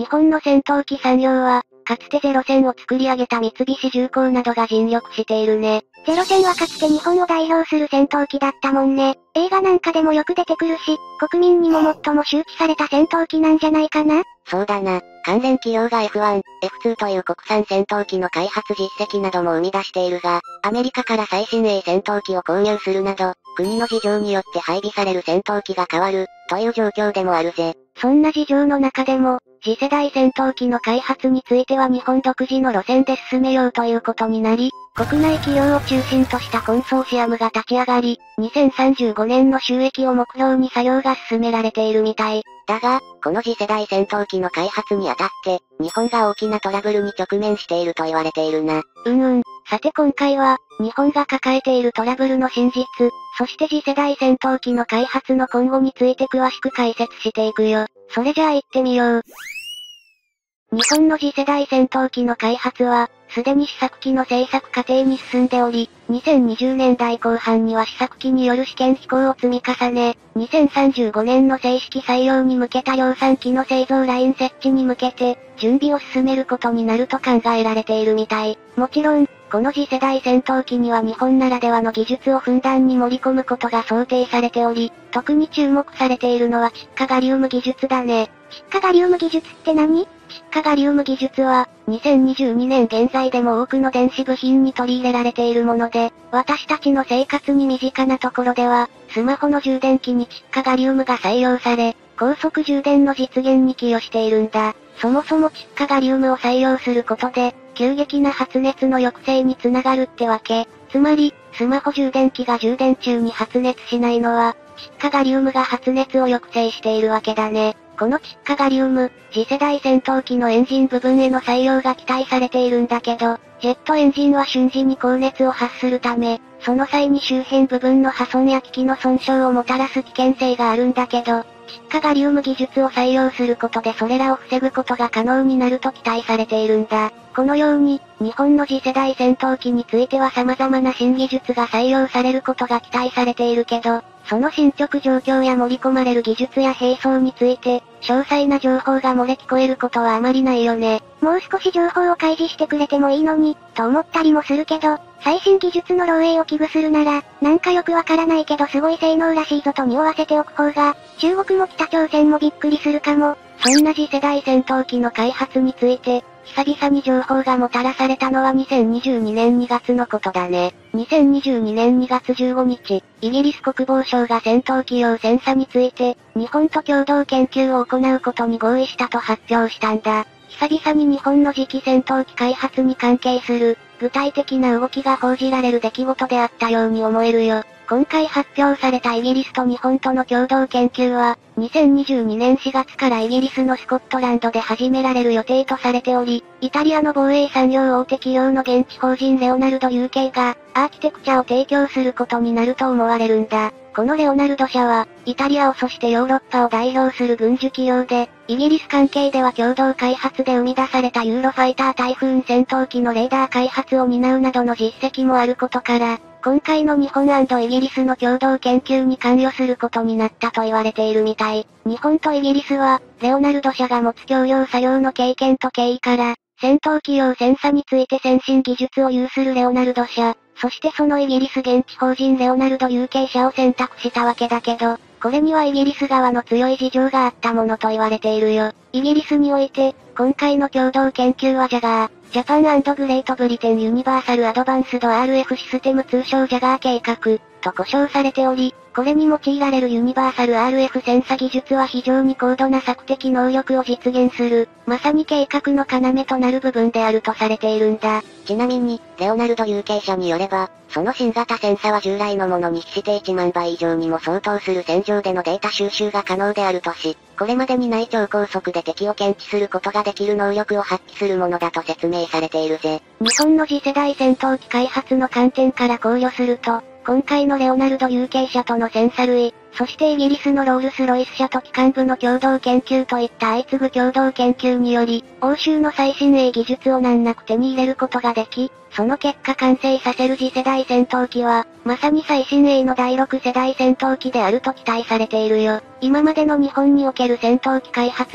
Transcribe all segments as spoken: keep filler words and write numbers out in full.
日本の戦闘機産業は、かつてゼロ戦を作り上げた三菱重工などが尽力しているね。 ゼロ戦はかつて日本を代表する戦闘機だったもんね。映画なんかでもよく出てくるし、国民にも最も周知された戦闘機なんじゃないかな？ そうだな。関連企業が エフワン、エフツー という国産戦闘機の開発実績なども生み出しているが、アメリカから最新鋭戦闘機を購入するなど、国の事情によって配備される戦闘機が変わる、という状況でもあるぜ。 そんな事情の中でも、次世代戦闘機の開発については日本独自の路線で進めようということになり、国内企業を中心としたコンソーシアムが立ち上がり、にせんさんじゅうごねんの収益を目標に作業が進められているみたい。 だが、この次世代戦闘機の開発にあたって、日本が大きなトラブルに直面していると言われているな。 うんうん。さて今回は、日本が抱えているトラブルの真実、そして次世代戦闘機の開発の今後について詳しく解説していくよ。それじゃあ行ってみよう。日本の次世代戦闘機の開発は、すでに試作機の製作過程に進んでおり、にせんにじゅうねんだいこう半には試作機による試験飛行を積み重ね、にせんさんじゅうごねんの正式採用に向けた量産機の製造ライン設置に向けて、準備を進めることになると考えられているみたい。もちろん、この次世代戦闘機には日本ならではの技術をふんだんに盛り込むことが想定されており、特に注目されているのは窒化ガリウム技術だね。 窒化ガリウム技術って何？ 窒化ガリウム技術は、にせんにじゅうにねん現在でも多くの電子部品に取り入れられているもので、私たちの生活に身近なところでは、スマホの充電器に窒化ガリウムが採用され、高速充電の実現に寄与しているんだ。そもそも窒化ガリウムを採用することで、急激な発熱の抑制につながるってわけ。つまり、スマホ充電器が充電中に発熱しないのは、窒化ガリウムが発熱を抑制しているわけだね。この窒化ガリウム、次世代戦闘機のエンジン部分への採用が期待されているんだけど、ジェットエンジンは瞬時に高熱を発するため、その際に周辺部分の破損や機器の損傷をもたらす危険性があるんだけど、窒化ガリウム技術を採用することでそれらを防ぐことが可能になると期待されているんだ。このように、日本の次世代戦闘機については様々な新技術が採用されることが期待されているけど、その進捗状況や盛り込まれる技術や兵装について、詳細な情報が漏れ聞こえることはあまりないよね。 もう少し情報を開示してくれてもいいのに、と思ったりもするけど、最新技術の漏洩を危惧するなら、なんかよくわからないけどすごい性能らしいぞと匂わせておく方が、中国も北朝鮮もびっくりするかも。 そんな次世代戦闘機の開発について、久々に情報がもたらされたのはにせんにじゅうにねんにがつのことだね。にせんにじゅうにねんにがつじゅうごにち、イギリス国防省が戦闘機用戦車について、日本と共同研究を行うことに合意したと発表したんだ。久々に日本の次期戦闘機開発に関係する、具体的な動きが報じられる出来事であったように思えるよ。今回発表されたイギリスと日本との共同研究は、にせんにじゅうにねんしがつからイギリスのスコットランドで始められる予定とされており、イタリアの防衛産業大手企業の現地法人レオナルド ユーケー が、アーキテクチャを提供することになると思われるんだ。このレオナルド社は、イタリアをそしてヨーロッパを代表する軍需企業で、イギリス関係では共同開発で生み出されたユーロファイタータイフーン戦闘機のレーダー開発を担うなどの実績もあることから、今回の日本&イギリスの共同研究に関与することになったと言われているみたい。日本とイギリスは、レオナルド社が持つ共用作業の経験と経緯から、戦闘機用戦車について先進技術を有するレオナルド社、そしてそのイギリス現地法人レオナルド ユーケー 社を選択したわけだけど、これにはイギリス側の強い事情があったものと言われているよ。イギリスにおいて、今回の共同研究はジャガー、ジャパン&グレートブリテンユニバーサルアドバンスド アールエフ システム通称ジャガー計画、と呼称されており、これに用いられるユニバーサル アールエフ センサ技術は非常に高度な索敵能力を実現する、まさに計画の要となる部分であるとされているんだ。 ちなみに、レオナルド ユーケー 社によれば、その新型センサは従来のものに比していちまんばい以上にも相当する戦場でのデータ収集が可能であるとし、これまでにない超高速で敵を検知することができる能力を発揮するものだと説明されているぜ。 日本の次世代戦闘機開発の観点から考慮すると、今回のレオナルド ユーケー 社との戦車類、そしてイギリスのロールスロイス社と機関部の共同研究といった相次ぐ共同研究により、欧州の最新鋭技術を難なく手に入れることができ、その結果完成させる次世代戦闘機は、まさに最新鋭のだいろく世代戦闘機であると期待されているよ。今までの日本における戦闘機開発は、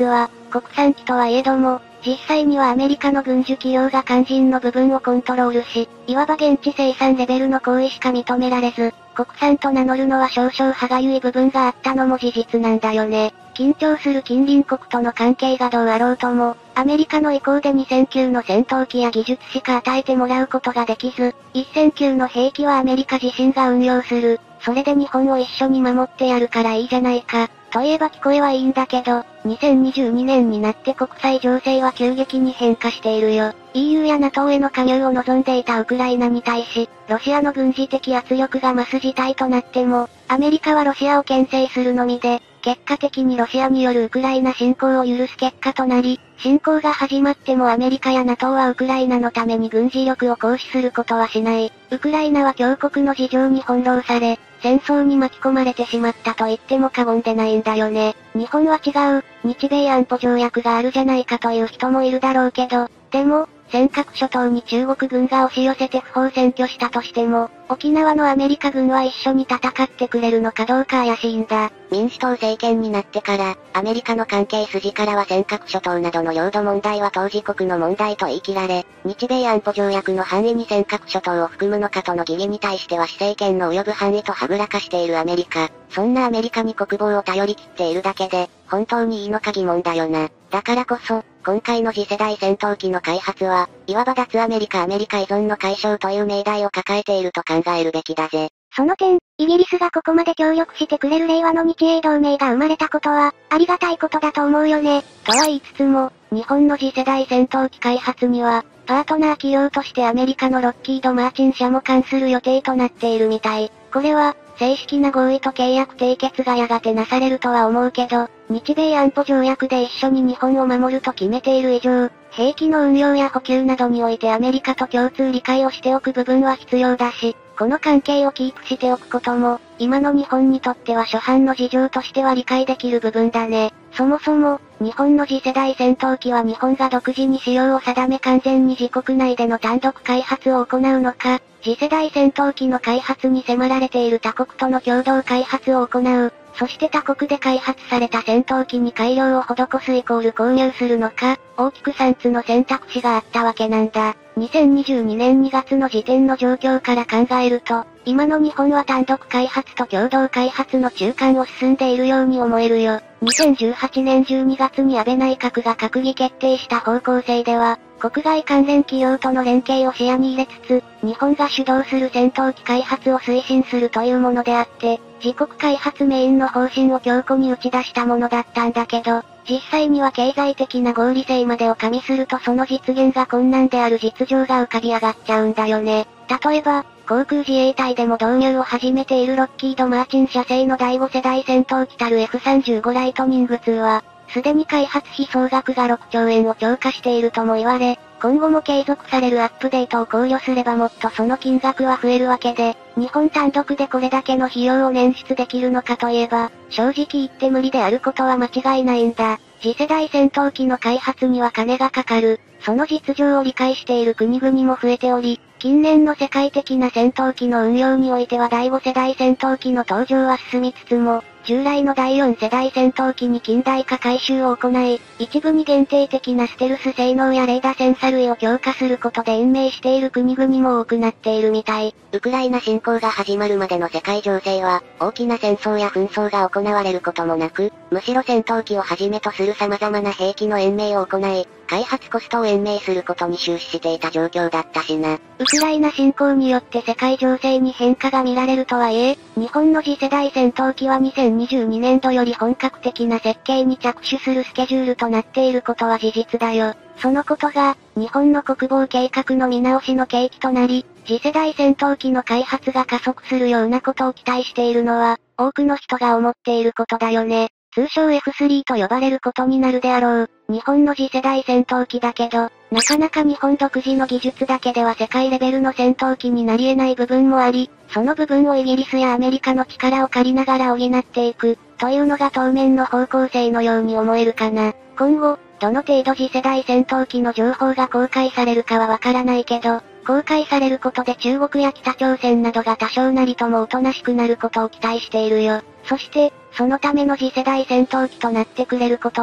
国産機とはいえども、実際にはアメリカの軍需企業が肝心の部分をコントロールし、いわば現地生産レベルの行為しか認められず、国産と名乗るのは少々歯がゆい部分があったのも事実なんだよね。緊張する近隣国との関係がどうあろうとも、アメリカの意向でにせん級の戦闘機や技術しか与えてもらうことができず、せん級の兵器はアメリカ自身が運用する。それで日本を一緒に守ってやるからいいじゃないか。といえば聞こえはいいんだけど、にせんにじゅうにねんになって国際情勢は急激に変化しているよ。イーユー や ナトー への加入を望んでいたウクライナに対し、ロシアの軍事的圧力が増す事態となっても、アメリカはロシアを牽制するのみで、結果的にロシアによるウクライナ侵攻を許す結果となり、侵攻が始まってもアメリカや ナトー はウクライナのために軍事力を行使することはしない。ウクライナは強国の事情に翻弄され、戦争に巻き込まれてしまったと言っても過言でないんだよね。日本は違う、日米安保条約があるじゃないかという人もいるだろうけど、でも、尖閣諸島に中国軍が押し寄せて不法占拠したとしても、沖縄のアメリカ軍は一緒に戦ってくれるのかどうか怪しいんだ。 民主党政権になってから、アメリカの関係筋からは尖閣諸島などの領土問題は当事国の問題と言い切られ、日米安保条約の範囲に尖閣諸島を含むのかとの疑義に対しては施政権の及ぶ範囲とはぐらかしているアメリカ。そんなアメリカに国防を頼り切っているだけで、本当にいいのか疑問だよな。だからこそ、今回の次世代戦闘機の開発は、いわば脱アメリカアメリカ依存の解消という命題を抱えていると考えるべきだぜ。 その点、イギリスがここまで協力してくれる令和の日英同盟が生まれたことは、ありがたいことだと思うよね。 とは言いつつも、日本の次世代戦闘機開発には、パートナー企業としてアメリカのロッキード・マーチン社も関する予定となっているみたい。これは、正式な合意と契約締結がやがてなされるとは思うけど、日米安保条約で一緒に日本を守ると決めている以上、兵器の運用や補給などにおいてアメリカと共通理解をしておく部分は必要だし、この関係をキープしておくことも、今の日本にとっては初版の事情としては理解できる部分だね。そもそも、日本の次世代戦闘機は日本が独自に仕様を定め完全に自国内での単独開発を行うのか、次世代戦闘機の開発に迫られている他国との共同開発を行う。そして他国で開発された戦闘機に改良を施すイコール購入するのか、大きくさんつの選択肢があったわけなんだ。にせんにじゅうにねんにがつの時点の状況から考えると、今の日本は単独開発と共同開発の中間を進んでいるように思えるよ。にせんじゅうはちねんじゅうにがつに安倍内閣が閣議決定した方向性では、国外関連企業との連携を視野に入れつつ、日本が主導する戦闘機開発を推進するというものであって、自国開発メインの方針を強固に打ち出したものだったんだけど、実際には経済的な合理性までを加味するとその実現が困難である実情が浮かび上がっちゃうんだよね。例えば、航空自衛隊でも導入を始めているロッキード・マーチン社製のだいご世代戦闘機たる エフさんじゅうご ライトニングツーは、すでに開発費総額がろくちょうえんを超過しているとも言われ、今後も継続されるアップデートを考慮すればもっとその金額は増えるわけで、日本単独でこれだけの費用を捻出できるのかといえば、正直言って無理であることは間違いないんだ。次世代戦闘機の開発には金がかかる。その実情を理解している国々も増えており、近年の世界的な戦闘機の運用においてはだいご世代戦闘機の登場は進みつつも、従来のだいよん世代戦闘機に近代化改修を行い、一部に限定的なステルス性能やレーダーセンサ類を強化することで延命している国々も多くなっているみたい。 ウクライナ侵攻が始まるまでの世界情勢は、大きな戦争や紛争が行われることもなく、むしろ戦闘機をはじめとする様々な兵器の延命を行い、開発コストを延命することに終始していた状況だったしな。 ウクライナ侵攻によって世界情勢に変化が見られるとはいえ、日本の次世代戦闘機はにせんにじゅうにねんどより本格的な設計に着手するスケジュールとなっていることは事実だよ。そのことが、日本の国防計画の見直しの契機となり、次世代戦闘機の開発が加速するようなことを期待しているのは、多くの人が思っていることだよね。通称 エフスリー と呼ばれることになるであろう。日本の次世代戦闘機だけど、なかなか日本独自の技術だけでは世界レベルの戦闘機になり得ない部分もあり、その部分をイギリスやアメリカの力を借りながら補っていく、というのが当面の方向性のように思えるかな。今後、どの程度次世代戦闘機の情報が公開されるかはわからないけど、公開されることで中国や北朝鮮などが多少なりともおとなしくなることを期待しているよ。そして、そのための次世代戦闘機となってくれることを、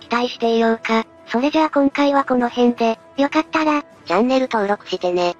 期待していようか。それじゃあ今回はこの辺で、 よかったら、 チャンネル登録してね。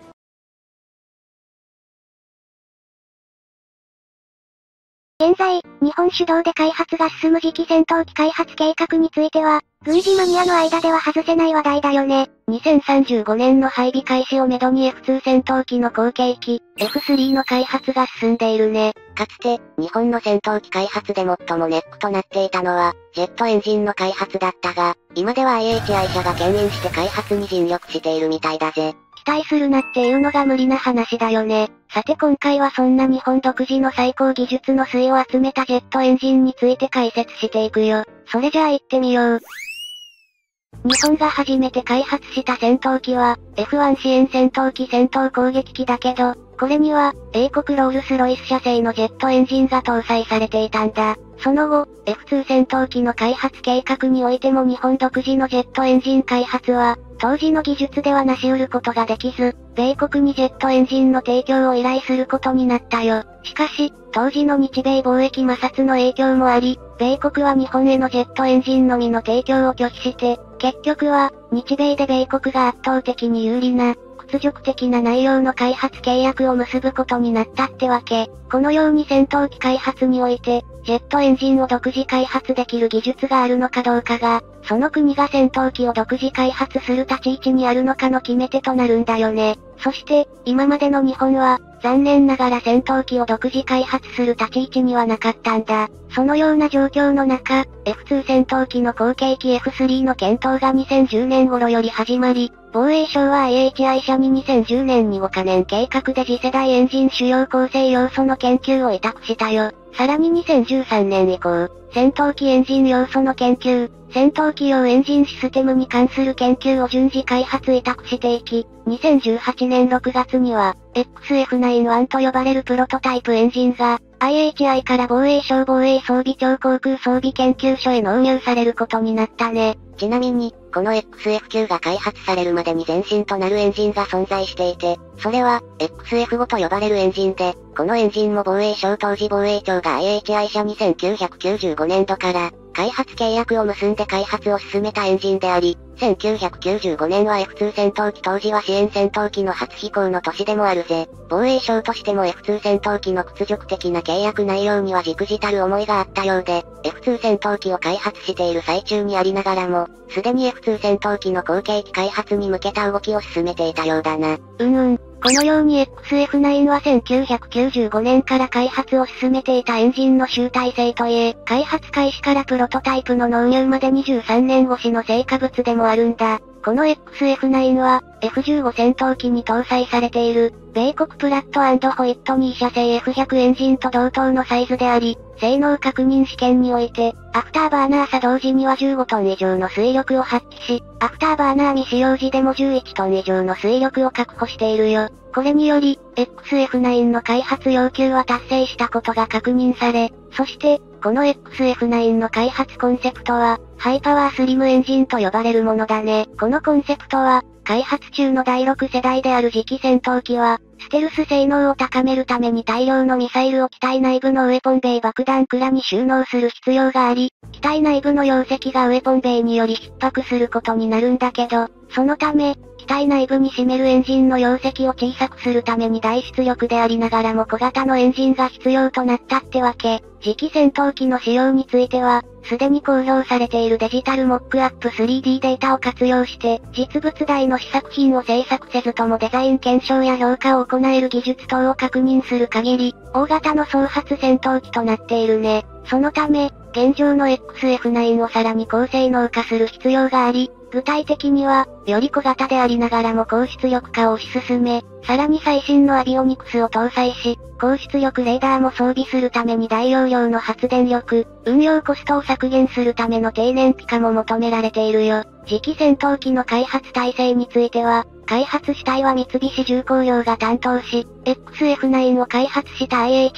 現在、日本主導で開発が進む次期戦闘機開発計画については、軍事マニアの間では外せない話題だよね。 にせんさんじゅうごねんの配備開始をめどに エフツー 戦闘機の後継機、エフスリー の開発が進んでいるね。 かつて、日本の戦闘機開発で最もネックとなっていたのは、ジェットエンジンの開発だったが、今では アイエイチアイ 社が牽引して開発に尽力しているみたいだぜ。 期待するなっていうのが無理な話だよね。さて今回はそんな日本独自の最高技術の粋を集めたジェットエンジンについて解説していくよ。それじゃあ行ってみよう。日本が初めて開発した戦闘機は、エフワン 支援戦闘機戦闘攻撃機だけど、これには、英国ロールスロイス社製のジェットエンジンが搭載されていたんだ。その後、エフツー 戦闘機の開発計画においても日本独自のジェットエンジン開発は、当時の技術では成し得ることができず、米国にジェットエンジンの提供を依頼することになったよ。しかし、当時の日米貿易摩擦の影響もあり、米国は日本へのジェットエンジンのみの提供を拒否して、結局は、日米で米国が圧倒的に有利な、屈辱的な内容の開発契約を結ぶことになったってわけ。このように戦闘機開発において、ジェットエンジンを独自開発できる技術があるのかどうかが、その国が戦闘機を独自開発する立ち位置にあるのかの決め手となるんだよね。そして、今までの日本は、残念ながら戦闘機を独自開発する立ち位置にはなかったんだ。そのような状況の中、エフツー 戦闘機の後継機 エフスリー の検討がにせんじゅうねん頃より始まり、防衛省は アイエイチアイ 社ににせんじゅうねんにごかねん計画で次世代エンジン主要構成要素の研究を委託したよ。さらににせんじゅうさんねん以降、戦闘機エンジン要素の研究、戦闘機用エンジンシステムに関する研究を順次開発委託していき、にせんじゅうはちねんろくがつには、エックスエフナインワン と呼ばれるプロトタイプエンジンが、アイエイチアイ から防衛省防衛装備庁航空装備研究所へ納入されることになったね。 ちなみに、この エックスエフきゅう が開発されるまでに前身となるエンジンが存在していて、それは、エックスエフご と呼ばれるエンジンで、このエンジンも防衛省当時防衛庁が アイエイチアイ 社にせんきゅうひゃくきゅうじゅうごねんどから、開発契約を結んで開発を進めたエンジンであり、せんきゅうひゃくきゅうじゅうごねんは エフツー 戦闘機当時は支援戦闘機の初飛行の年でもあるぜ。防衛省としても エフツー 戦闘機の屈辱的な契約内容には忸怩たる思いがあったようで、エフツー 戦闘機を開発している最中にありながらも、すでに エフツー 戦闘機の後継機開発に向けた動きを進めていたようだな。 うんうん。このように エックスエフナイン はせんきゅうひゃくきゅうじゅうごねんから開発を進めていたエンジンの集大成といえ、開発開始からプロトタイプの納入までにじゅうさんねん越しの成果物でもあるんだ。この エックスエフナイン は、エフじゅうご 戦闘機に搭載されている、米国プラット&ホイットニー社製 エフひゃく エンジンと同等のサイズであり、性能確認試験において、アフターバーナー作動時にはじゅうごトン以上の推力を発揮し、アフターバーナー未使用時でもじゅういちトン以上の推力を確保しているよ。これにより、エックスエフナイン の開発要求は達成したことが確認され、そして、この エックスエフナイン の開発コンセプトは、ハイパワースリムエンジンと呼ばれるものだね。このコンセプトは、開発中のだいろく世代である次期戦闘機は、ステルス性能を高めるために大量のミサイルを機体内部のウェポンベイ爆弾倉に収納する必要があり、機体内部の容積がウェポンベイにより逼迫することになるんだけど、そのため、機体内部に占めるエンジンの容積を小さくするために大出力でありながらも小型のエンジンが必要となったってわけ。次期戦闘機の使用については、すでに公表されているデジタルモックアップ スリーディー データを活用して、実物大の試作品を製作せずともデザイン検証や評価を行える技術等を確認する限り、大型の総発戦闘機となっているね。そのため、現状の エックスエフナイン をさらに高性能化する必要があり、具体的には、より小型でありながらも高出力化を推し進め、さらに最新のアビオニクスを搭載し、高出力レーダーも装備するために大容量の発電力、運用コストを削減するための低燃費化も求められているよ。次期戦闘機の開発体制については、開発主体は三菱重工業が担当し、エックスエフナイン を開発した アイエイチアイ、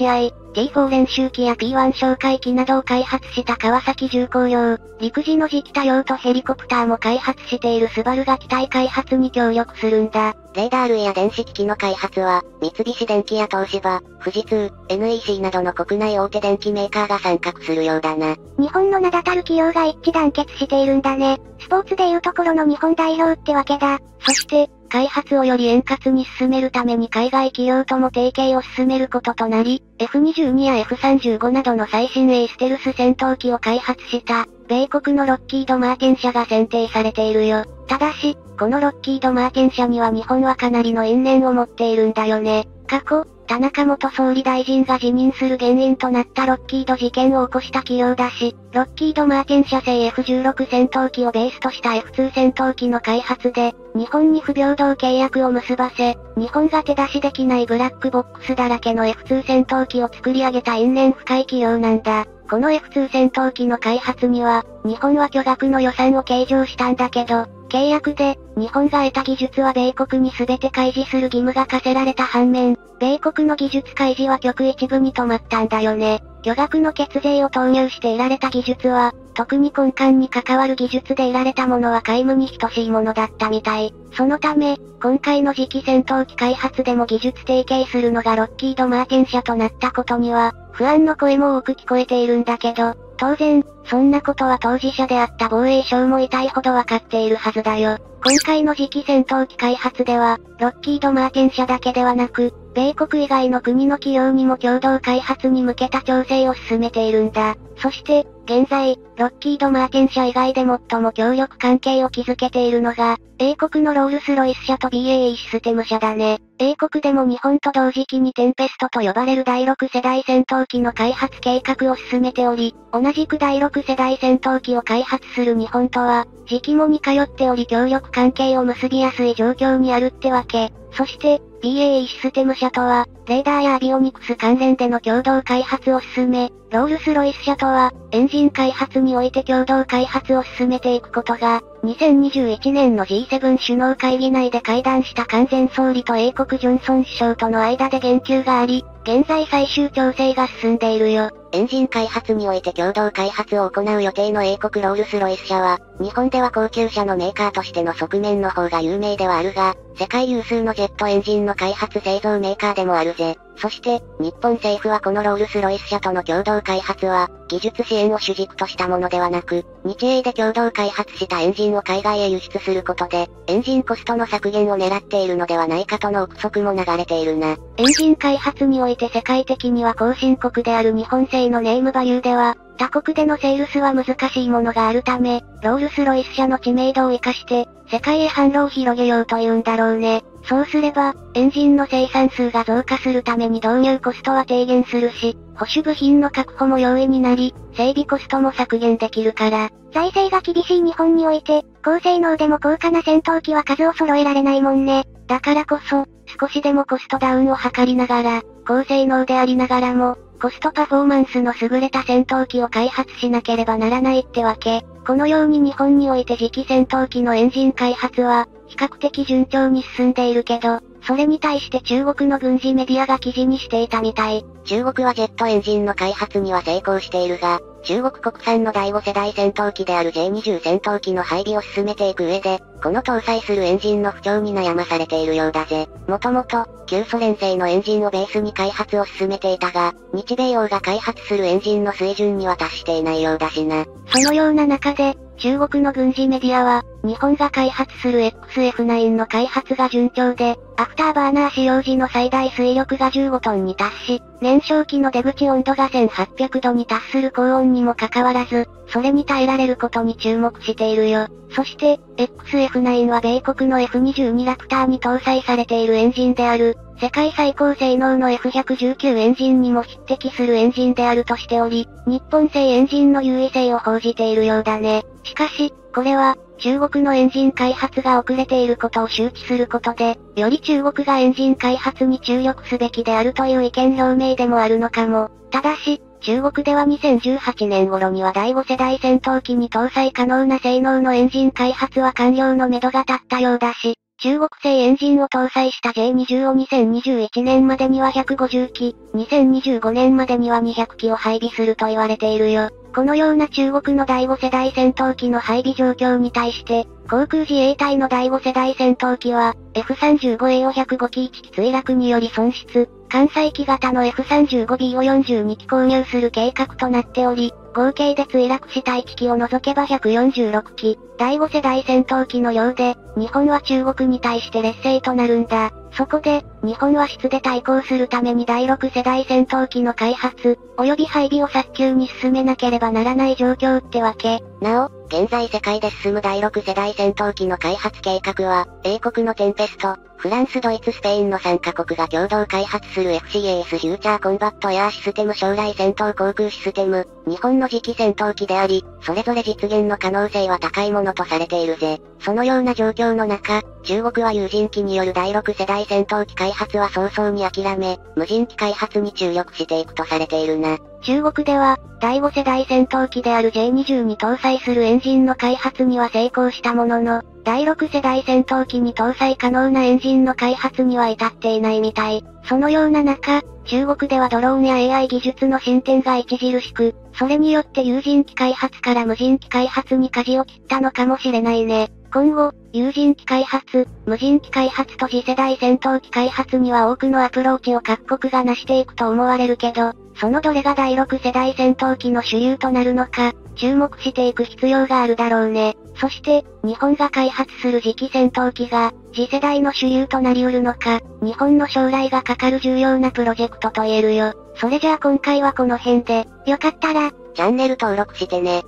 ティーフォー 練習機や ピーワン 哨戒機などを開発した川崎重工業、陸自の自機多用とヘリコプターも開発しているスバルが機体開発に協力するんだ。 レーダー類や電子機器の開発は、三菱電機や東芝、富士通、エヌイーシー などの国内大手電機メーカーが参画するようだな。 日本の名だたる企業が一致団結しているんだね。スポーツでいうところの日本代表ってわけだ。 そして、開発をより円滑に進めるために海外企業とも提携を進めることとなり、エフにじゅうに や エフさんじゅうご などの最新鋭ステルス戦闘機を開発した、米国のロッキード・マーティン社が選定されているよ。ただし、このロッキード・マーティン社には日本はかなりの因縁を持っているんだよね。過去、田中元総理大臣が辞任する原因となったロッキード事件を起こした企業だし、ロッキード・マーティン社製 エフじゅうろく 戦闘機をベースとした エフツー 戦闘機の開発で、日本に不平等契約を結ばせ、日本が手出しできないブラックボックスだらけの エフツー 戦闘機を作り上げた因縁深い企業なんだ。この エフツー 戦闘機の開発には、日本は巨額の予算を計上したんだけど、契約で、日本が得た技術は米国に全て開示する義務が課せられた反面、米国の技術開示は極一部に止まったんだよね。巨額の血税を投入して得られた技術は、特に根幹に関わる技術で得られたものは皆無に等しいものだったみたい。そのため、今回の次期戦闘機開発でも技術提携するのがロッキード・マーティン社となったことには、不安の声も多く聞こえているんだけど、当然、そんなことは当事者であった防衛省も痛いほどわかっているはずだよ。今回の次期戦闘機開発では、ロッキード・マーティン社だけではなく、米国以外の国の企業にも共同開発に向けた調整を進めているんだ。そして、現在、ロッキード・マーティン社以外で最も協力関係を築けているのが、英国のロールスロイス社と ビーエーイー システム社だね。英国でも日本と同時期にテンペストと呼ばれるだいろく世代戦闘機の開発計画を進めており、同じくだいろく世代戦闘機を開発する日本とは、時期も似通っており協力関係を結びやすい状況にあるってわけ。そして、ビーエーイー システム社とは、レーダーやアビオニクス関連での共同開発を進め、ロールスロイス社とは、エンジン開発において共同開発を進めていくことが、にせんにじゅういちねんの ジーセブン 首脳会議内で会談した完全総理と英国ジョンソン首相との間で言及があり、現在最終調整が進んでいるよ。 エンジン開発において共同開発を行う予定の英国ロールスロイス社は、日本では高級車のメーカーとしての側面の方が有名ではあるが、世界有数のジェットエンジンの開発製造メーカーでもあるぜ。そして、日本政府はこのロールスロイス社との共同開発は、技術支援を主軸としたものではなく、日英で共同開発したエンジンを海外へ輸出することで、エンジンコストの削減を狙っているのではないかとの憶測も流れているな。 エンジン開発において世界的には後進国である日本製のネームバリューでは、他国でのセールスは難しいものがあるため、ロールスロイス社の知名度を活かして、世界へ販路を広げようというんだろうね。そうすれば、エンジンの生産数が増加するために導入コストは低減するし、保守部品の確保も容易になり、整備コストも削減できるから。 財政が厳しい日本において、高性能でも高価な戦闘機は数を揃えられないもんね。 だからこそ、少しでもコストダウンを図りながら、高性能でありながらも、コストパフォーマンスの優れた戦闘機を開発しなければならないってわけ。このように日本において次期戦闘機のエンジン開発は、比較的順調に進んでいるけど、それに対して中国の軍事メディアが記事にしていたみたい。 中国はジェットエンジンの開発には成功しているが、中国国産のだいご世代戦闘機である ジェイにじゅう 戦闘機の配備を進めていく上で、この搭載するエンジンの不調に悩まされているようだぜ。もともと、旧ソ連製のエンジンをベースに開発を進めていたが、日米欧が開発するエンジンの水準には達していないようだしな。 そのような中で、中国の軍事メディアは、日本が開発する エックスエフナイン の開発が順調で、アフターバーナー使用時の最大推力がじゅうごトンに達し、燃焼機の出口温度がせんはっぴゃくどに達する高温にもかかわらず、それに耐えられることに注目しているよ。そして、エックスエフナイン は米国の エフにじゅうに ラプターに搭載されているエンジンである、世界最高性能の エフひゃくじゅうきゅう エンジンにも匹敵するエンジンであるとしており、日本製エンジンの優位性を報じているようだね。しかし、これは、中国のエンジン開発が遅れていることを周知することで、より中国がエンジン開発に注力すべきであるという意見表明でもあるのかも。ただし、中国ではにせんじゅうはちねん頃にはだいご世代戦闘機に搭載可能な性能のエンジン開発は完了のめどが立ったようだし、 中国製エンジンを搭載した ジェイにじゅう をにせんにじゅういちねんまでにはひゃくごじゅっき、にせんにじゅうごねんまでにはにひゃくきを配備すると言われているよ。このような中国のだいご世代戦闘機の配備状況に対して、航空自衛隊のだいご世代戦闘機は、エフさんじゅうごエー をひゃくごきいちき墜落により損失、艦載機型の エフさんじゅうごビー をよんじゅうにき購入する計画となっており、合計で墜落したいちきを除けばひゃくよんじゅうろっき、だいご世代戦闘機のようで、日本は中国に対して劣勢となるんだ。そこで、日本は質で対抗するためにだいろく世代戦闘機の開発、及び配備を早急に進めなければならない状況ってわけ。 なお、現在世界で進むだいろく世代戦闘機の開発計画は、英国のテンペスト、フランス、ドイツ、スペインのさんカ国が共同開発する エフシーエーエス フューチャーコンバットエアーシステム将来戦闘航空システム、日本の次期戦闘機であり、それぞれ実現の可能性は高いものとされているぜ。そのような状況の中、中国は有人機によるだいろく世代戦闘機開発は早々に諦め、無人機開発に注力していくとされているな。 中国では、だいご世代戦闘機である ジェイにじゅう に搭載するエンジンの開発には成功したものの、だいろく世代戦闘機に搭載可能なエンジンの開発には至っていないみたい。そのような中、中国ではドローンや エーアイ 技術の進展が著しく、それによって有人機開発から無人機開発に舵を切ったのかもしれないね。今後、有人機開発、無人機開発と次世代戦闘機開発には多くのアプローチを各国が成していくと思われるけど、そのどれがだいろく世代戦闘機の主流となるのか、注目していく必要があるだろうね。そして、日本が開発する次期戦闘機が、次世代の主流となり得るのか、日本の将来がかかる重要なプロジェクトと言えるよ。それじゃあ今回はこの辺で、よかったら、 チャンネル登録してね。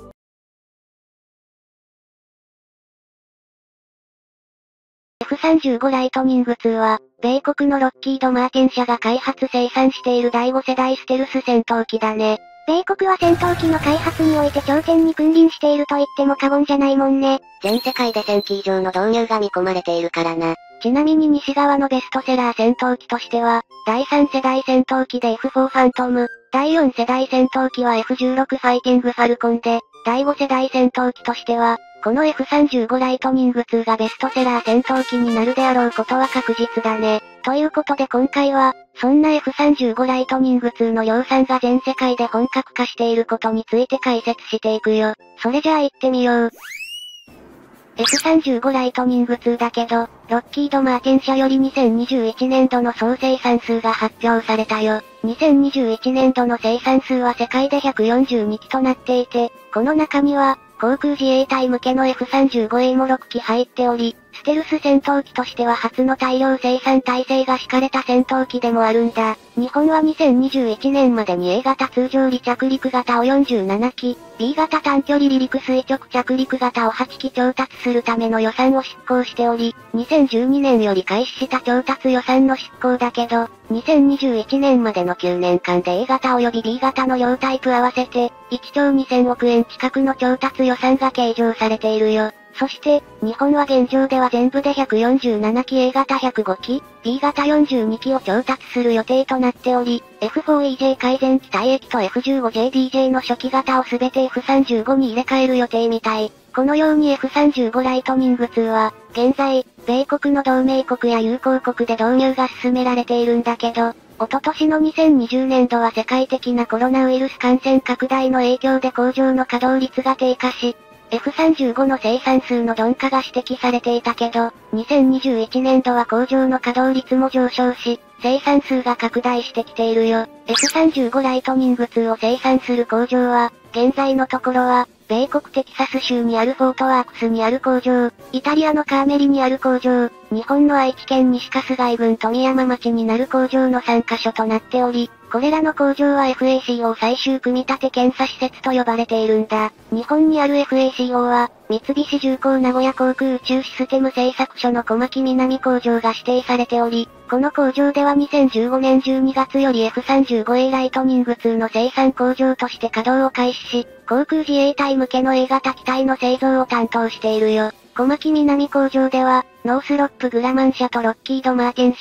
エフさんじゅうご ライトニングツーは、米国のロッキード・マーティン社が開発生産しているだいご世代ステルス戦闘機だね。 米国は戦闘機の開発において頂点に君臨していると言っても過言じゃないもんね。 全世界でせんき以上の導入が見込まれているからな。 ちなみに西側のベストセラー戦闘機としては、だいさん世代戦闘機で エフフォー ファントム、だいよん世代戦闘機は エフじゅうろく ファイティングファルコンで、だいご世代戦闘機としては、この エフさんじゅうご ライトニングツーがベストセラー戦闘機になるであろうことは確実だね。ということで今回は、そんな エフさんじゅうご ライトニングツーの量産が全世界で本格化していることについて解説していくよ。それじゃあ行ってみよう。エフさんじゅうご ライトニングツーだけど、ロッキード・マーティン社よりにせんにじゅういちねんどの総生産数が発表されたよ。にせんにじゅういちねんどの生産数は世界でひゃくよんじゅうにきとなっていて、この中には、航空自衛隊向けの エフさんじゅうごエー もろっき入っており、ステルス戦闘機としては初の大量生産体制が敷かれた戦闘機でもあるんだ。日本はにせんにじゅういちねんまでに エー 型通常離着陸型をよんじゅうななき、ビー 型短距離離陸垂直着陸型をはちき調達するための予算を執行しており、にせんじゅうにねんより開始した調達予算の執行だけど、にせんにじゅういちねんまでのきゅうねんかんで エー 型及び ビー 型の両タイプ合わせて、いちちょうにせんおくえん近くの調達予算が計上されているよ。そして、日本は現状では全部でひゃくよんじゅうななき エー 型ひゃくごき、ビー 型よんじゅうにきを調達する予定となっており、エフフォーイージェー 改善機退役と エフじゅうごジェーディージェー の初期型をすべて エフさんじゅうご に入れ替える予定みたい。このように エフさんじゅうご ライトニングツーは、現在、米国の同盟国や友好国で導入が進められているんだけど、おととしのにせんにじゅうねんどは世界的なコロナウイルス感染拡大の影響で工場の稼働率が低下し、エフさんじゅうご の生産数の鈍化が指摘されていたけど、にせんにじゅういちねんどは工場の稼働率も上昇し、生産数が拡大してきているよ。エフさんじゅうご ライトニングツーを生産する工場は、現在のところは、米国テキサス州にあるフォートワークスにある工場、イタリアのカーメリにある工場、日本の愛知県西春日井郡富山町になる工場のさんかしょとなっており、これらの工場は エフエーシーオー 最終組み立て検査施設と呼ばれているんだ。日本にある エフエーシーオー は、三菱重工名古屋航空宇宙システム製作所の小牧南工場が指定されており、この工場ではにせんじゅうごねんじゅうにがつより エフさんじゅうごエー ライトニングツーの生産工場として稼働を開始し、航空自衛隊向けの エー 型機体の製造を担当しているよ。小牧南工場では、ノースロップグラマン社とロッキードマーティン社、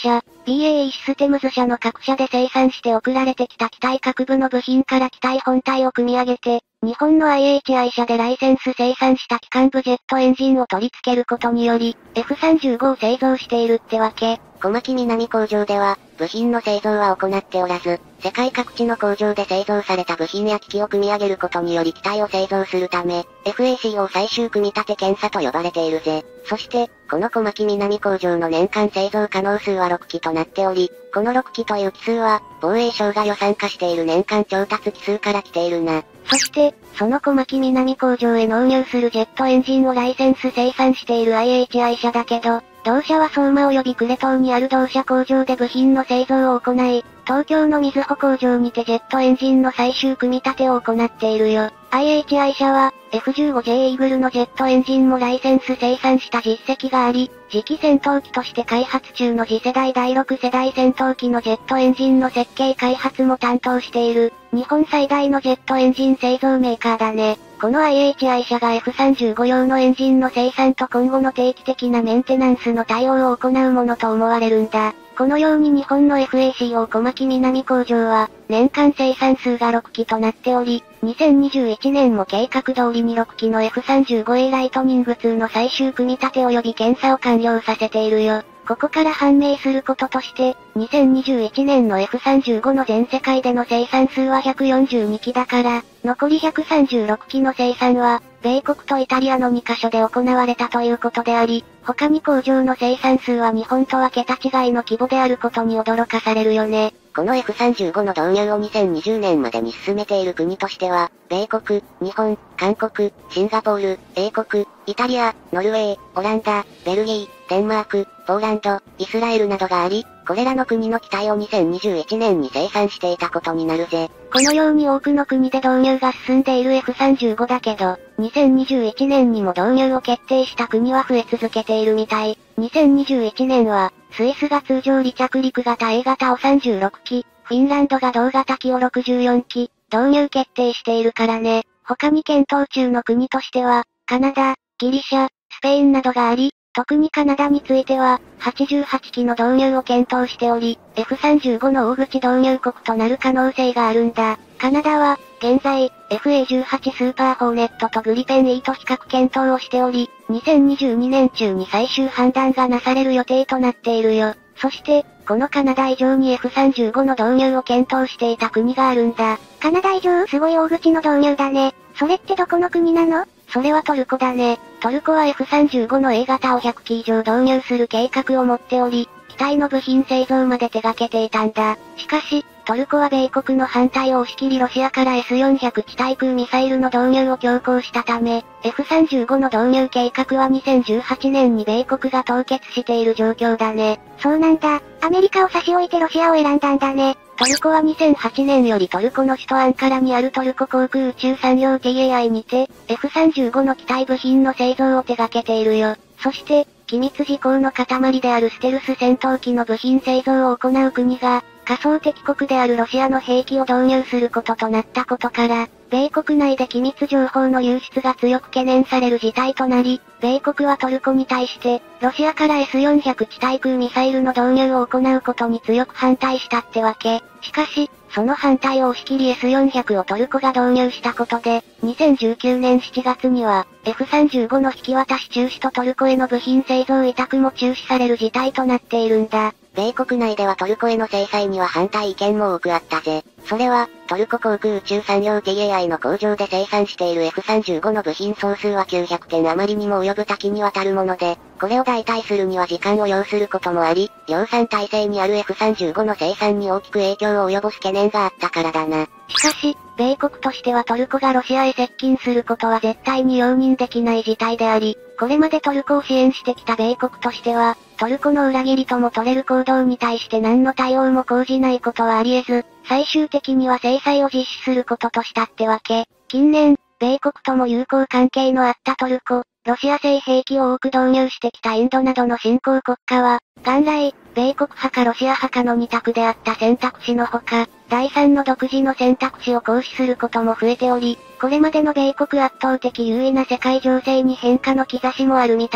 ビーエーイー システムズ社の各社で生産して送られてきた機体各部の部品から機体本体を組み上げて、日本の アイエイチアイ 社でライセンス生産した機関部ジェットエンジンを取り付けることにより、エフさんじゅうご を製造しているってわけ。 小牧南工場では、部品の製造は行っておらず、世界各地の工場で製造された部品や機器を組み上げることにより機体を製造するため、エフエーシーオー 最終組み立て検査と呼ばれているぜ。そして、この小牧南工場の年間製造可能数はろくきとなっており、このろくきという機数は、防衛省が予算化している年間調達機数から来ているな。 そして、その小牧南工場へ納入するジェットエンジンをライセンス生産している アイエイチアイ 社だけど、同社は相馬及び呉島にある同社工場で部品の製造を行い、東京の瑞穂工場にてジェットエンジンの最終組み立てを行っているよ。アイエイチアイ 社は、エフじゅうごジェー イーグルのジェットエンジンもライセンス生産した実績があり、次期戦闘機として開発中の次世代だいろく世代戦闘機のジェットエンジンの設計開発も担当している、日本最大のジェットエンジン製造メーカーだね。この アイエイチアイ 社が エフさんじゅうご 用のエンジンの生産と今後の定期的なメンテナンスの対応を行うものと思われるんだ。このように日本の エフエーシーオー 小牧南工場は、年間生産数がろくきとなっており、にせんにじゅういちねんも計画通りにろくきの エフさんじゅうごエー ライトニングツーの最終組み立て及び検査を完了させているよ。ここから判明することとして、にせんにじゅういちねんの エフさんじゅうご の全世界での生産数はひゃくよんじゅうにきだから、残りひゃくさんじゅうろくきの生産は、米国とイタリアのにかしょで行われたということであり、他に工場の生産数は日本とは桁違いの規模であることに驚かされるよね。 この エフさんじゅうご の導入をにせんにじゅうねんまでに進めている国としては、米国、日本、韓国、シンガポール、英国、イタリア、ノルウェー、オランダ、ベルギー、デンマーク、ポーランド、イスラエルなどがあり、これらの国の機体をにせんにじゅういちねんに生産していたことになるぜ。 このように多くの国で導入が進んでいる エフさんじゅうご だけど、にせんにじゅういちねんにも導入を決定した国は増え続けているみたい。にせんにじゅういちねんは、スイスが通常離着陸型 A 型をさんじゅうろくき、フィンランドが同型機をろくじゅうよんき、導入決定しているからね。他に検討中の国としては、カナダ、ギリシャ、スペインなどがあり、特にカナダについては、はちじゅうはちきの導入を検討しており、エフさんじゅうご の大口導入国となる可能性があるんだ。カナダは、現在、エフエーじゅうはち スーパーホーネットとグリペン E と比較検討をしており、にせんにじゅうにねん中に最終判断がなされる予定となっているよ。そして、このカナダ以上に エフさんじゅうご の導入を検討していた国があるんだ。 カナダ以上すごい大口の導入だね。それってどこの国なの？ それはトルコだね。トルコは エフさんじゅうご の A 型をひゃくき以上導入する計画を持っており、機体の部品製造まで手掛けていたんだ。しかし、トルコは米国の反対を押し切りロシアから エスよんひゃく 地対空ミサイルの導入を強行したため、エフさんじゅうご の導入計画はにせんじゅうはちねんに米国が凍結している状況だね。 そうなんだ。アメリカを差し置いてロシアを選んだんだね。 トルコはにせんはちねんよりトルコの首都アンカラにあるトルコ航空宇宙産業 ティーエーアイ にて、エフさんじゅうご の機体部品の製造を手掛けているよ。そして、機密事項の塊であるステルス戦闘機の部品製造を行う国が、仮想敵国であるロシアの兵器を導入することとなったことから、米国内で機密情報の流出が強く懸念される事態となり、米国はトルコに対して、ロシアから エスよんひゃく 地対空ミサイルの導入を行うことに強く反対したってわけ。しかし、その反対を押し切り エスよんひゃく をトルコが導入したことで、にせんじゅうきゅうねんしちがつには、エフさんじゅうご の引き渡し中止とトルコへの部品製造委託も中止される事態となっているんだ。 米国内ではトルコへの制裁には反対意見も多くあったぜ。それは、トルコ航空宇宙産業 ティーエーアイ の工場で生産している エフさんじゅうご の部品総数はきゅうひゃくてん余りにも及ぶ多岐にわたるもので、これを代替するには時間を要することもあり、量産体制にある エフさんじゅうご の生産に大きく影響を及ぼす懸念があったからだな。 しかし、米国としてはトルコがロシアへ接近することは絶対に容認できない事態であり、これまでトルコを支援してきた米国としては、トルコの裏切りとも取れる行動に対して何の対応も講じないことはあり得ず、最終的には制裁を実施することとしたってわけ。近年、米国とも友好関係のあったトルコ、ロシア製兵器を多く導入してきたインドなどの新興国家は、元来、米国派かロシア派かの二択であった選択肢のほか、第三の独自の選択肢を行使することも増えており、これまでの米国圧倒的優位な世界情勢に変化の兆しもあるみたい。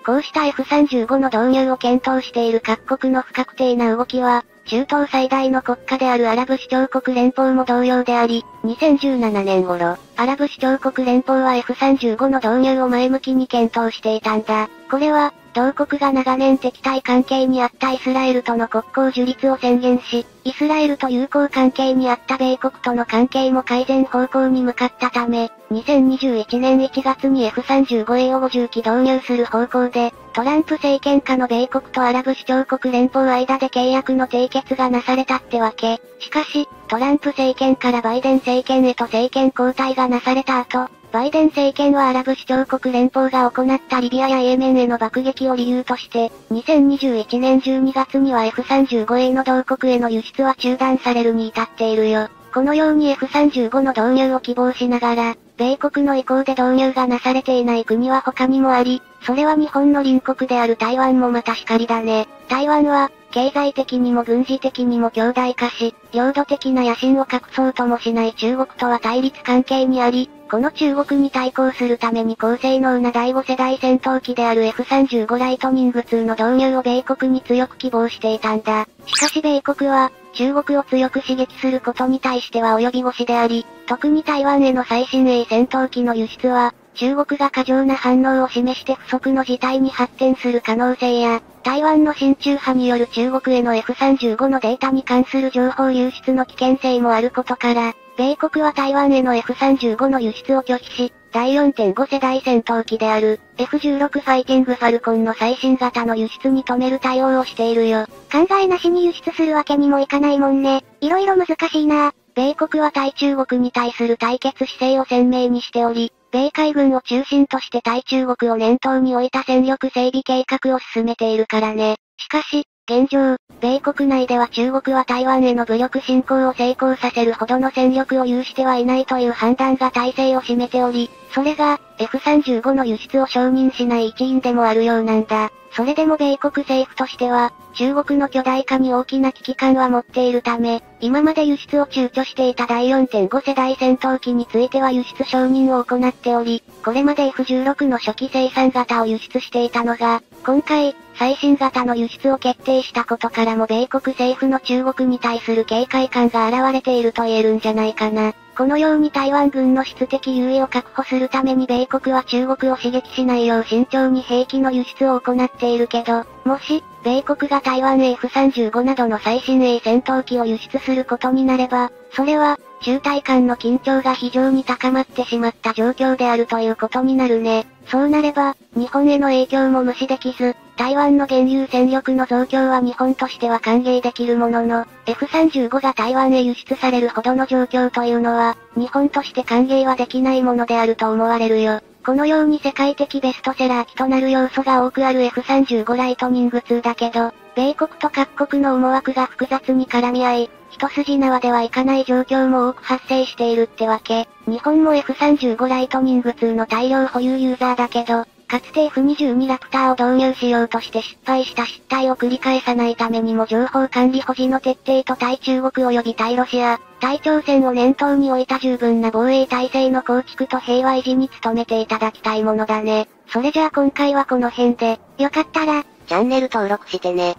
こうした エフさんじゅうご の導入を検討している各国の不確定な動きは、中東最大の国家であるアラブ首長国連邦も同様であり、にせんじゅうななねん頃、アラブ首長国連邦は エフさんじゅうご の導入を前向きに検討していたんだ。これは、同国が長年敵対関係にあったイスラエルとの国交樹立を宣言し、イスラエルと友好関係にあった米国との関係も改善方向に向かったため、にせんにじゅういちねんいちがつに エフさんじゅうごエー をごじゅうき導入する方向で、トランプ政権下の米国とアラブ首長国連邦間で契約の締結がなされたってわけ。しかし、トランプ政権からバイデン政権へと政権交代がなされた後、バイデン政権はアラブ首長国連邦が行ったリビアやイエメンへの爆撃を理由として、にせんにじゅういちねんじゅうにがつには エフさんじゅうごエー の同国への輸出は中断されるに至っているよ。このように エフさんじゅうご の導入を希望しながら、米国の意向で導入がなされていない国は他にもあり、それは日本の隣国である台湾もまたしかりだね。台湾は、経済的にも軍事的にも強大化し、領土的な野心を隠そうともしない中国とは対立関係にあり、この中国に対抗するために高性能なだいご世代戦闘機である エフさんじゅうご ライトニングツーの導入を米国に強く希望していたんだ。しかし米国は、中国を強く刺激することに対しては及び腰であり、特に台湾への最新鋭戦闘機の輸出は、中国が過剰な反応を示して不測の事態に発展する可能性や、台湾の親中派による中国への エフさんじゅうご のデータに関する情報流出の危険性もあることから、米国は台湾への エフさんじゅうご の輸出を拒否し、だい よんてんご 世代戦闘機である、エフじゅうろく ファイティングファルコンの最新型の輸出に止める対応をしているよ。 考えなしに輸出するわけにもいかないもんね。いろいろ難しいな。 米国は対中国に対する対決姿勢を鮮明にしており、米海軍を中心として対中国を念頭に置いた戦力整備計画を進めているからね。しかし、現状、米国内では中国は台湾への武力侵攻を成功させるほどの戦力を有してはいないという判断が大勢を占めており、それが、エフさんじゅうご の輸出を承認しない一因でもあるようなんだ。それでも米国政府としては、中国の巨大化に大きな危機感は持っているため、今まで輸出を躊躇していただい よんてんご 世代戦闘機については輸出承認を行っており、これまで エフじゅうろく の初期生産型を輸出していたのが、今回、最新型の輸出を決定したことからも米国政府の中国に対する警戒感が現れていると言えるんじゃないかな。このように台湾軍の質的優位を確保するために米国は中国を刺激しないよう慎重に兵器の輸出を行っているけど、もし、米国が台湾へ エフさんじゅうご などの最新鋭戦闘機を輸出することになれば、それは、中台間の緊張が非常に高まってしまった状況であるということになるね。そうなれば、日本への影響も無視できず、台湾の現有戦力の増強は日本としては歓迎できるものの、エフさんじゅうご が台湾へ輸出されるほどの状況というのは、日本として歓迎はできないものであると思われるよ。このように世界的ベストセラー機となる要素が多くある エフさんじゅうご ライトニングツーだけど、米国と各国の思惑が複雑に絡み合い、一筋縄ではいかない状況も多く発生しているってわけ。日本も エフさんじゅうご ライトニングツーの大量保有ユーザーだけど、かつて エフにじゅうに ラプターを導入しようとして失敗した失態を繰り返さないためにも情報管理保持の徹底と対中国及び対ロシア、対朝鮮を念頭に置いた十分な防衛体制の構築と平和維持に努めていただきたいものだね。それじゃあ今回はこの辺で、 よかったら、 チャンネル登録してね。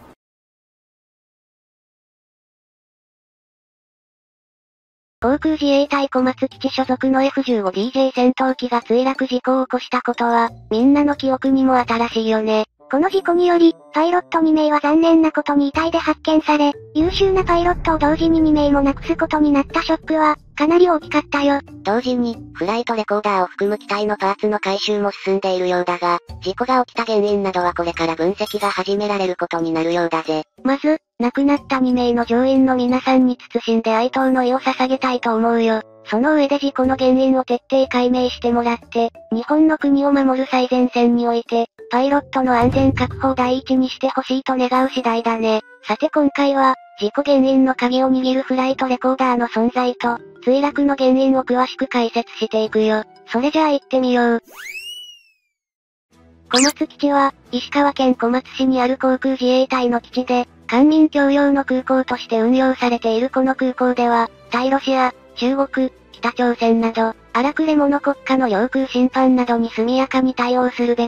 航空自衛隊小松基地所属の エフじゅうごディージェー 戦闘機が墜落事故を起こしたことは、みんなの記憶にも新しいよね。 この事故により、パイロットにめいは残念なことに遺体で発見され、優秀なパイロットを同時ににめいも亡くすことになったショックは、かなり大きかったよ。 同時に、フライトレコーダーを含む機体のパーツの回収も進んでいるようだが、事故が起きた原因などはこれから分析が始められることになるようだぜ。 まず、亡くなったにめいの乗員の皆さんに謹んで哀悼の意を捧げたいと思うよ。その上で事故の原因を徹底解明してもらって、日本の国を守る最前線において、パイロットの安全確保を第一にしてほしいと願う次第だね。さて今回は、事故原因の鍵を握るフライトレコーダーの存在と、墜落の原因を詳しく解説していくよ。それじゃあ行ってみよう。小松基地は、石川県小松市にある航空自衛隊の基地で、官民共用の空港として運用されているこの空港では、対ロシア、中国、北朝鮮など、荒くれ者国家の領空侵犯などに速やかに対応するべく、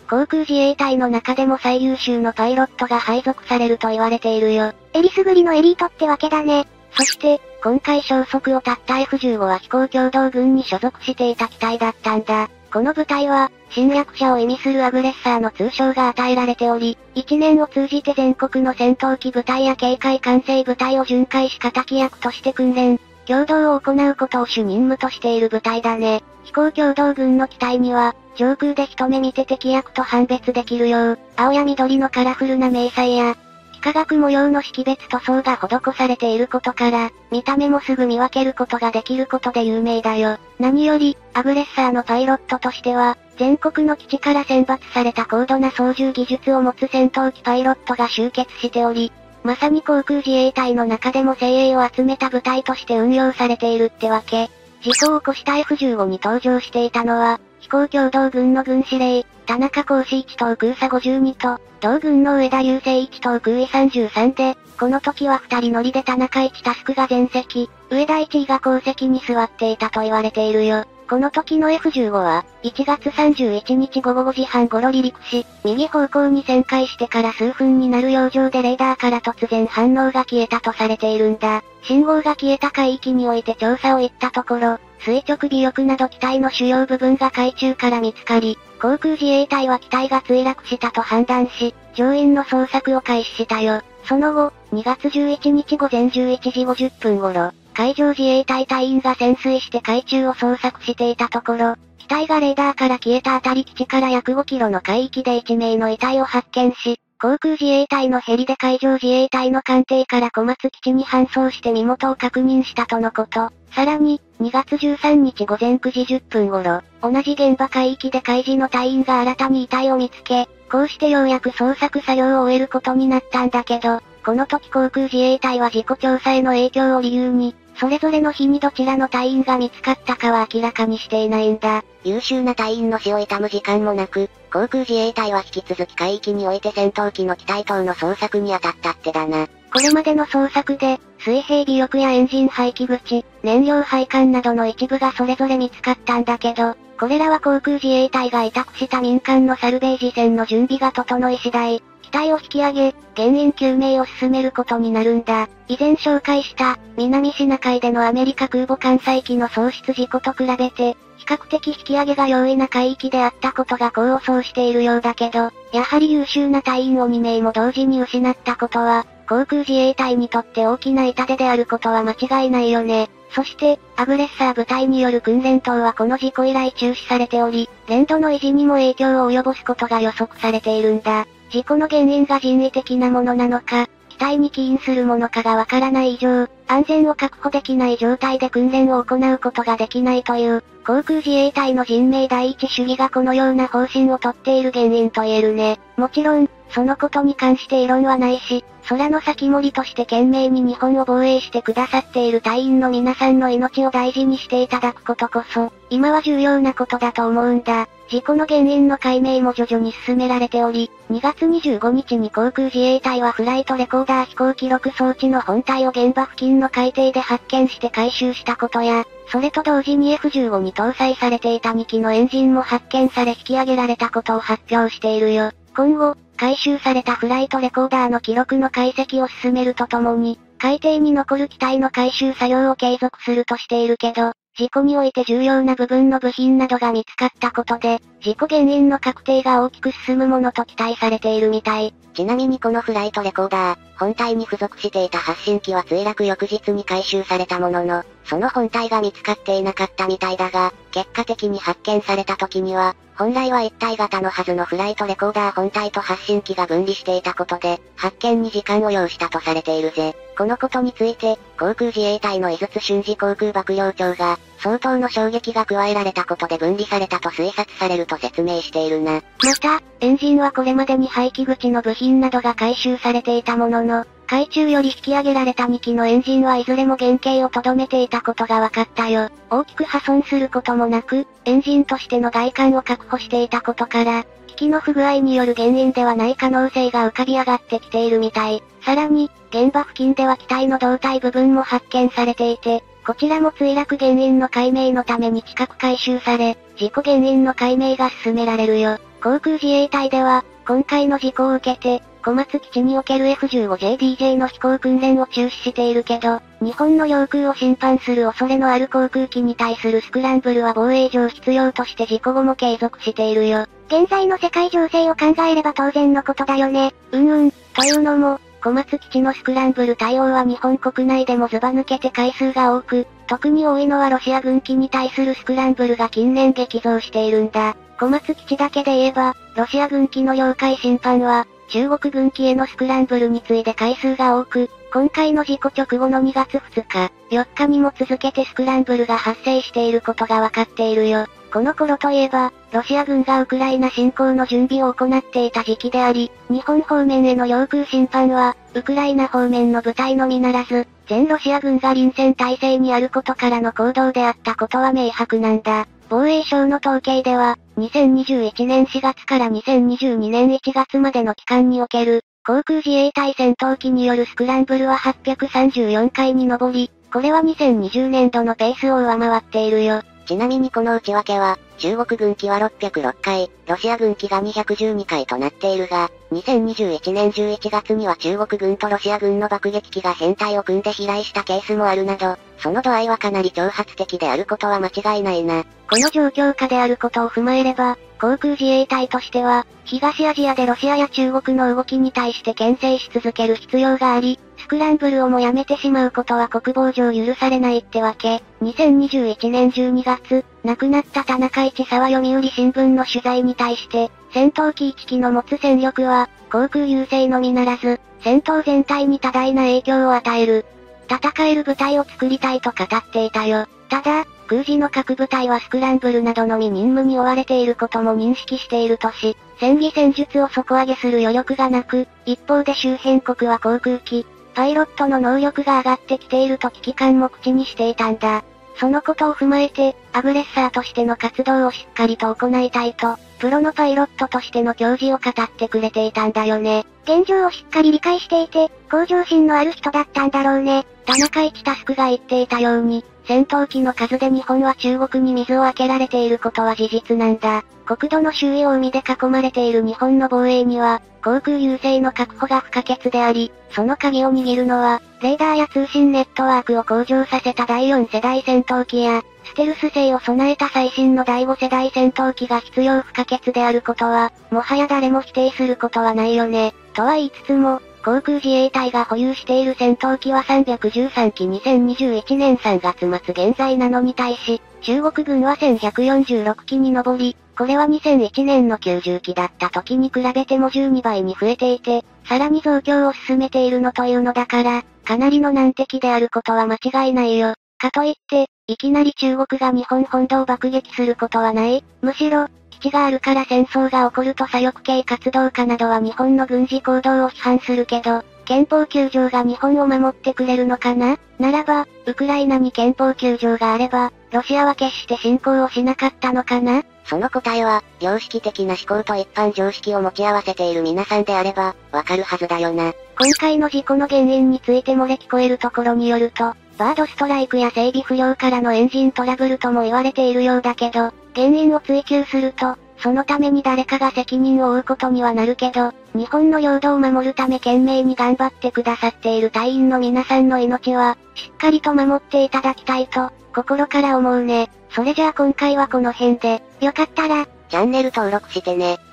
航空自衛隊の中でも最優秀のパイロットが配属されると言われているよ。 えりすぐりのエリートってわけだね。 そして、今回消息を絶った エフじゅうご は飛行共同軍に所属していた機体だったんだ。この部隊は、侵略者を意味するアグレッサーの通称が与えられており、一年を通じて全国の戦闘機部隊や警戒管制部隊を巡回し敵役として訓練、共同を行うことを主任務としている部隊だね。飛行共同軍の機体には、上空で一目見て敵役と判別できるよう、青や緑のカラフルな迷彩や、幾何学模様の識別塗装が施されていることから、見た目もすぐ見分けることができることで有名だよ。何より、アグレッサーのパイロットとしては、全国の基地から選抜された高度な操縦技術を持つ戦闘機パイロットが集結しており、まさに航空自衛隊の中でも精鋭を集めた部隊として運用されているってわけ。事故を起こした エフじゅうご に搭乗していたのは、飛行共同軍の軍司令、田中公史いち等空佐ごじゅうにと、同軍の上田雄生いち等空尉さんじゅうさんで、この時は二人乗りで田中いちタスクが前席、上田いち尉が後席に座っていたと言われているよ。この時の エフじゅうご は、いちがつさんじゅういちにちごごごじはん頃離陸し、右方向に旋回してから数分になる洋上でレーダーから突然反応が消えたとされているんだ。信号が消えた海域において調査を行ったところ、垂直尾翼など機体の主要部分が海中から見つかり、航空自衛隊は機体が墜落したと判断し、乗員の捜索を開始したよ。その後、にがつじゅういちにちごぜんじゅういちじごじゅっぷん頃、海上自衛隊隊員が潜水して海中を捜索していたところ、機体がレーダーから消えたあたり基地から約ごキロの海域でいちめいの遺体を発見し、航空自衛隊のヘリで海上自衛隊の艦艇から小松基地に搬送して身元を確認したとのこと。さらに、にがつじゅうさんにちごぜんくじじゅっぷん頃、同じ現場海域で海自の隊員が新たに遺体を見つけ、こうしてようやく捜索作業を終えることになったんだけど、この時航空自衛隊は事故調査への影響を理由に、それぞれの日にどちらの隊員が見つかったかは明らかにしていないんだ。 優秀な隊員の死を悼む時間もなく、航空自衛隊は引き続き海域において戦闘機の機体等の捜索に当たったってだな。 これまでの捜索で、水平尾翼やエンジン排気口、燃料配管などの一部がそれぞれ見つかったんだけど、これらは航空自衛隊が委託した民間のサルベージ船の準備が整い次第、機体を引き上げ、原因究明を進めることになるんだ。以前紹介した、南シナ海でのアメリカ空母艦載機の喪失事故と比べて、比較的引き上げが容易な海域であったことが功を奏しているようだけど、やはり優秀な隊員をにめいも同時に失ったことは、航空自衛隊にとって大きな痛手であることは間違いないよね。そして、アグレッサー部隊による訓練等はこの事故以来中止されており、連度の維持にも影響を及ぼすことが予測されているんだ。事故の原因が人為的なものなのか、機体に起因するものかがわからない以上、安全を確保できない状態で訓練を行うことができないという、航空自衛隊の人命第一主義がこのような方針をとっている原因と言えるね。もちろん、そのことに関して異論はないし、空の先守りとして懸命に日本を防衛してくださっている隊員の皆さんの命を大事にしていただくことこそ、今は重要なことだと思うんだ。事故の原因の解明も徐々に進められており、にがつにじゅうごにちに航空自衛隊はフライトレコーダー飛行記録装置の本体を現場付近の海底で発見して回収したことや、それと同時に エフじゅうご に搭載されていたにきのエンジンも発見され引き上げられたことを発表しているよ。今後、回収されたフライトレコーダーの記録の解析を進めるとともに、海底に残る機体の回収作業を継続するとしているけど、事故において重要な部分の部品などが見つかったことで、事故原因の確定が大きく進むものと期待されているみたい。 ちなみにこのフライトレコーダー、本体に付属していた発信機は墜落翌日に回収されたものの、その本体が見つかっていなかったみたいだが、結果的に発見された時には、本来は一体型のはずのフライトレコーダー本体と発信機が分離していたことで、発見に時間を要したとされているぜ。このことについて、航空自衛隊の井筒俊二航空幕僚長が、相当の衝撃が加えられたことで分離されたと推察されると説明しているな。 また、エンジンはこれまでに排気口の部品などが回収されていたものの、海中より引き上げられたにきのエンジンはいずれも原型を留めていたことが分かったよ。大きく破損することもなく、エンジンとしての外観を確保していたことから、機器の不具合による原因ではない可能性が浮かび上がってきているみたい。さらに、現場付近では機体の胴体部分も発見されていて、こちらも墜落原因の解明のために近く回収され、事故原因の解明が進められるよ。 航空自衛隊では、今回の事故を受けて、小松基地における エフじゅうごジェーディージェー の飛行訓練を中止しているけど、日本の領空を侵犯する恐れのある航空機に対するスクランブルは防衛上必要として事故後も継続しているよ。 現在の世界情勢を考えれば当然のことだよね。 うんうん、というのも、小松基地のスクランブル対応は日本国内でもずば抜けて回数が多く、特に多いのはロシア軍機に対するスクランブルが近年激増しているんだ。小松基地だけで言えば、ロシア軍機の領海侵犯は、中国軍機へのスクランブルに次いで回数が多く、今回の事故直後のにがつふつか、よっかにも続けてスクランブルが発生していることがわかっているよ。この頃といえば、ロシア軍がウクライナ侵攻の準備を行っていた時期であり、日本方面への領空侵犯は、ウクライナ方面の部隊のみならず、全ロシア軍が臨戦態勢にあることからの行動であったことは明白なんだ。防衛省の統計では、にせんにじゅういちねんしがつからにせんにじゅうにねんいちがつまでの期間における、航空自衛隊戦闘機によるスクランブルははっぴゃくさんじゅうよんかいに上り、これはにせんにじゅうねんどのペースを上回っているよ。 ちなみにこの内訳は、中国軍機はろっぴゃくろっかい、ロシア軍機がにひゃくじゅうにかいとなっているが、にせんにじゅういちねんじゅういちがつには中国軍とロシア軍の爆撃機が編隊を組んで飛来したケースもあるなど、その度合いはかなり挑発的であることは間違いないな。 この状況下であることを踏まえれば、航空自衛隊としては、東アジアでロシアや中国の動きに対して牽制し続ける必要があり、スクランブルをもやめてしまうことは国防上許されないってわけ。にせんにじゅういちねんじゅうにがつ、亡くなった田中一佐は読売新聞の取材に対して、戦闘機いち機の持つ戦力は、航空優勢のみならず、戦闘全体に多大な影響を与える。戦える部隊を作りたいと語っていたよ。ただ、空自の各部隊はスクランブルなどのみ任務に追われていることも認識しているとし、戦技戦術を底上げする余力がなく、一方で周辺国は航空機、パイロットの能力が上がってきていると危機感も口にしていたんだ。そのことを踏まえて、アグレッサーとしての活動をしっかりと行いたいと、プロのパイロットとしての矜持を語ってくれていたんだよね。 現状をしっかり理解していて、向上心のある人だったんだろうね。 田中一タスクが言っていたように、戦闘機の数で日本は中国に水を開けられていることは事実なんだ。国土の周囲を海で囲まれている日本の防衛には、航空優勢の確保が不可欠であり、その鍵を握るのは、レーダーや通信ネットワークを向上させただいよんせだい戦闘機や、ステルス性を備えた最新のだいごせだい戦闘機が必要不可欠であることは、もはや誰も否定することはないよね。とは言いつつも、航空自衛隊が保有している戦闘機はさんびゃくじゅうさんきにせんにじゅういちねんさんがつまつ現在なのに対し、中国軍はせんひゃくよんじゅうろくきに上り、これはにせんいちねんのきゅうじゅうきだった時に比べてもじゅうにばいに増えていて、さらに増強を進めているのというのだから、かなりの難敵であることは間違いないよ。かといって、いきなり中国が日本本土を爆撃することはない。むしろ、基地があるから戦争が起こると左翼系活動家などは日本の軍事行動を批判するけど、憲法きゅうじょうが日本を守ってくれるのかな？ならば、ウクライナに憲法きゅうじょうがあれば、ロシアは決して侵攻をしなかったのかな？ その答えは、良識的な思考と一般常識を持ち合わせている皆さんであれば、わかるはずだよな。 今回の事故の原因について漏れ聞こえるところによると、バードストライクや整備不良からのエンジントラブルとも言われているようだけど、原因を追求すると、そのために誰かが責任を負うことにはなるけど、日本の領土を守るため懸命に頑張ってくださっている隊員の皆さんの命は、しっかりと守っていただきたいと、心から思うね。それじゃあ今回はこの辺で、よかったら、 チャンネル登録してね。